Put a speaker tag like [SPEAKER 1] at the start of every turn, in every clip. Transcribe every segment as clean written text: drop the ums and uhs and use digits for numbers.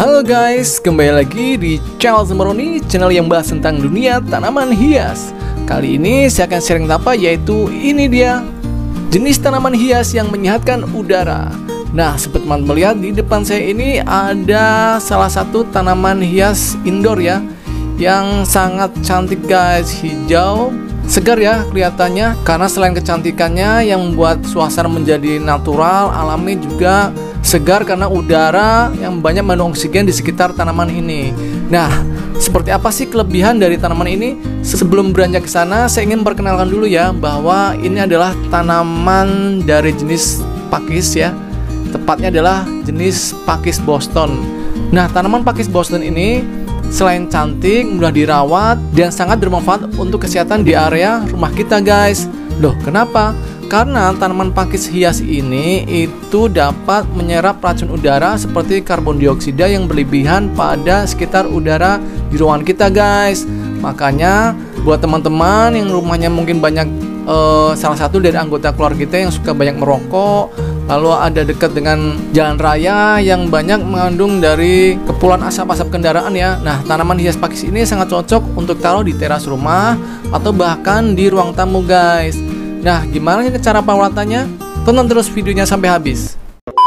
[SPEAKER 1] Halo guys, kembali lagi di channel Zemeroni, channel yang bahas tentang dunia tanaman hias. Kali ini saya akan sharing apa, yaitu ini dia jenis tanaman hias yang menyehatkan udara. Nah, seperti teman melihat di depan saya ini ada salah satu tanaman hias indoor ya, yang sangat cantik guys, hijau segar ya kelihatannya. Karena selain kecantikannya yang membuat suasana menjadi natural, alami, juga segar karena udara yang banyak mengandung oksigen di sekitar tanaman ini. Nah, seperti apa sih kelebihan dari tanaman ini? Sebelum beranjak ke sana, saya ingin perkenalkan dulu ya bahwa ini adalah tanaman dari jenis pakis ya. Tepatnya adalah jenis pakis Boston. Nah, tanaman pakis Boston ini selain cantik, mudah dirawat, dan sangat bermanfaat untuk kesehatan di area rumah kita guys. Loh, kenapa? Karena tanaman pakis hias ini itu dapat menyerap racun udara seperti karbon dioksida yang berlebihan pada sekitar udara di ruangan kita guys. Makanya buat teman-teman yang rumahnya mungkin banyak salah satu dari anggota keluarga kita yang suka banyak merokok, lalu ada dekat dengan jalan raya yang banyak mengandung dari kepulan asap-asap kendaraan ya. Nah, tanaman hias pakis ini sangat cocok untuk taruh di teras rumah atau bahkan di ruang tamu guys. Nah, gimana cara perawatannya? Tonton terus videonya sampai habis.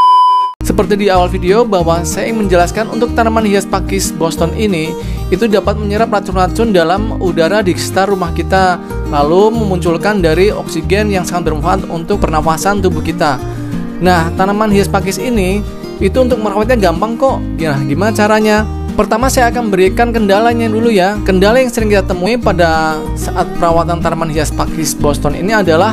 [SPEAKER 1] Seperti di awal video bahwa saya ingin menjelaskan untuk tanaman hias pakis Boston ini itu dapat menyerap racun-racun dalam udara di sekitar rumah kita, lalu memunculkan dari oksigen yang sangat bermanfaat untuk pernafasan tubuh kita. Nah, tanaman hias pakis ini itu untuk merawatnya gampang kok. Gimana caranya? Pertama saya akan berikan kendalanya dulu ya. Kendala yang sering kita temui pada saat perawatan tanaman hias pakis Boston ini adalah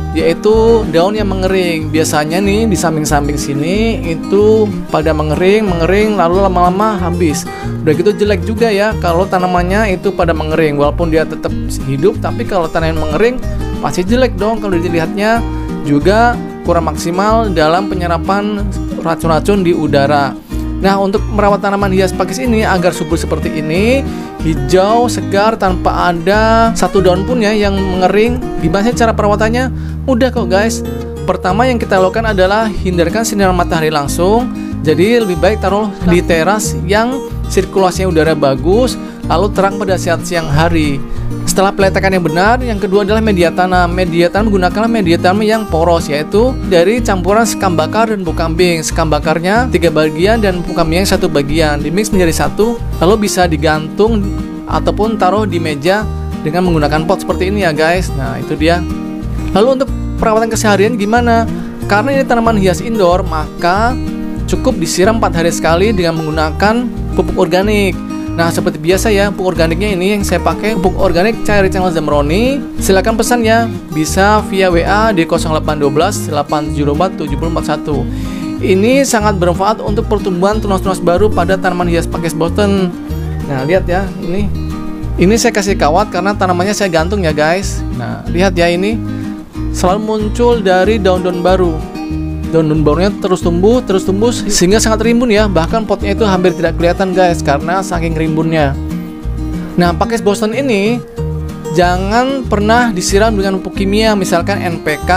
[SPEAKER 1] yaitu daun yang mengering. Biasanya nih di samping-samping sini itu pada mengering lalu lama-lama habis. Udah gitu jelek juga ya kalau tanamannya itu pada mengering. Walaupun dia tetap hidup, tapi kalau tanaman mengering pasti jelek dong. Kalau dilihatnya juga kurang maksimal dalam penyerapan racun-racun di udara. Nah, untuk merawat tanaman hias pakis ini agar subur seperti ini, hijau, segar, tanpa ada satu daun pun ya yang mengering, gimana sih cara perawatannya? Mudah kok guys. Pertama yang kita lakukan adalah hindarkan sinar matahari langsung. Jadi lebih baik taruh di teras yang sirkulasinya udara bagus, lalu terang pada saat siang hari. Setelah peletakan yang benar, yang kedua adalah media tanam. Media tanam, gunakanlah media tanam yang poros, yaitu dari campuran sekam bakar dan pupuk kambing. Sekam bakarnya 3 bagian dan pupuk kambingnya 1 bagian, dimix menjadi 1, lalu bisa digantung ataupun taruh di meja dengan menggunakan pot seperti ini ya guys. Nah, itu dia. Lalu untuk perawatan keseharian gimana? Karena ini tanaman hias indoor, maka cukup disiram 4 hari sekali dengan menggunakan pupuk organik. Nah, seperti biasa ya, pupuk organiknya ini yang saya pakai pupuk organik cair channel Zemeroni. Silakan pesan ya, bisa via WA di 0812 874 7041. Ini sangat bermanfaat untuk pertumbuhan tunas-tunas baru pada tanaman hias pakis Boston. Nah, lihat ya, ini saya kasih kawat karena tanamannya saya gantung ya guys. Nah, lihat ya, ini selalu muncul dari daun-daun baru. Daun-daun barunya terus tumbuh sehingga sangat rimbun ya. Bahkan potnya itu hampir tidak kelihatan guys karena saking rimbunnya. Nah, pakis Boston ini jangan pernah disiram dengan pupuk kimia, misalkan NPK,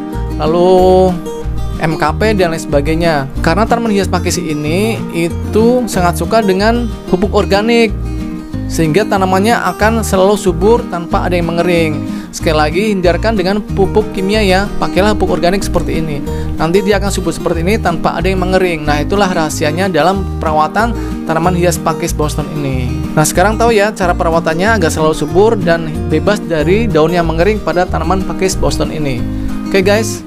[SPEAKER 1] lalu MKP dan lain sebagainya. Karena tanaman hias pakis ini itu sangat suka dengan pupuk organik, sehingga tanamannya akan selalu subur tanpa ada yang mengering. Sekali lagi, hindarkan dengan pupuk kimia ya. Pakailah pupuk organik seperti ini. Nanti dia akan subur seperti ini tanpa ada yang mengering. Nah, itulah rahasianya dalam perawatan tanaman hias pakis Boston ini. Nah, sekarang tahu ya cara perawatannya agar selalu subur dan bebas dari daun yang mengering pada tanaman pakis Boston ini. Oke guys.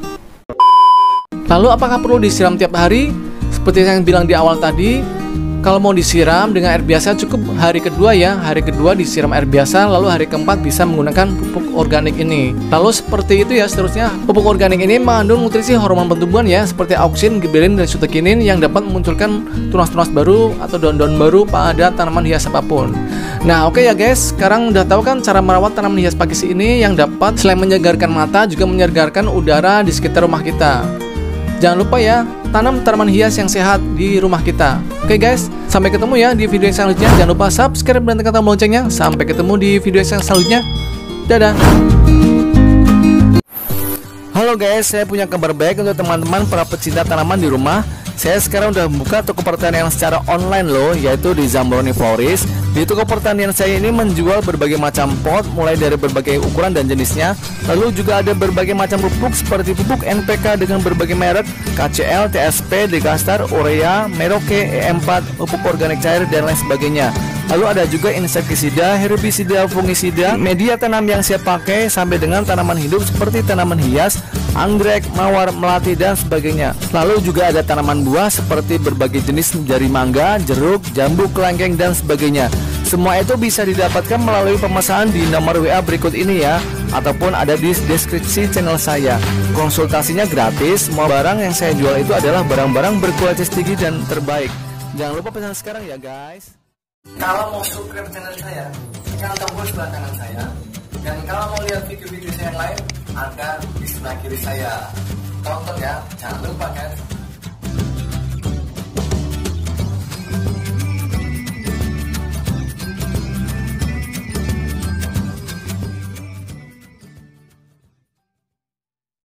[SPEAKER 1] Lalu apakah perlu disiram tiap hari? Seperti yang bilang di awal tadi, kalau mau disiram dengan air biasa cukup hari kedua ya. Hari kedua disiram air biasa, lalu hari keempat bisa menggunakan pupuk organik ini. Lalu seperti itu ya seterusnya. Pupuk organik ini mengandung nutrisi hormon pertumbuhan ya, seperti auksin, gibberellin, dan sutekinin yang dapat memunculkan tunas-tunas baru atau daun-daun baru pada tanaman hias apapun. Nah, oke ya guys, sekarang udah tahu kan cara merawat tanaman hias pakis ini yang dapat selain menyegarkan mata juga menyegarkan udara di sekitar rumah kita. Jangan lupa ya, tanam tanaman hias yang sehat di rumah kita. Oke guys, sampai ketemu ya di video yang selanjutnya. Jangan lupa subscribe dan tekan tombol loncengnya. Sampai ketemu di video yang selanjutnya. Dadah. Halo guys, saya punya kabar baik untuk teman-teman para pecinta tanaman di rumah. Saya sekarang udah membuka toko pertanian secara online loh, yaitu di Zambroni Florist. Di toko pertanian saya ini menjual berbagai macam pot, mulai dari berbagai ukuran dan jenisnya. Lalu juga ada berbagai macam pupuk seperti pupuk NPK dengan berbagai merek, KCL, TSP, Degastar, Urea, Merauke, E4, pupuk organik cair, dan lain sebagainya. Lalu ada juga insektisida, herbisida, fungisida, media tanam yang saya pakai, sampai dengan tanaman hidup seperti tanaman hias, anggrek, mawar, melati, dan sebagainya. Lalu juga ada tanaman buah seperti berbagai jenis jari mangga, jeruk, jambu, kelengkeng, dan sebagainya. Semua itu bisa didapatkan melalui pemesanan di nomor WA berikut ini ya, ataupun ada di deskripsi channel saya. Konsultasinya gratis. Semua barang yang saya jual itu adalah barang-barang berkualitas tinggi dan terbaik. Jangan lupa pesan sekarang ya guys. Kalau mau subscribe channel saya, tekan tombol sebelah kanan saya. Dan kalau mau lihat video-video saya yang lain, ada di sebelah kiri saya. Tonton ya, jangan lupa guys.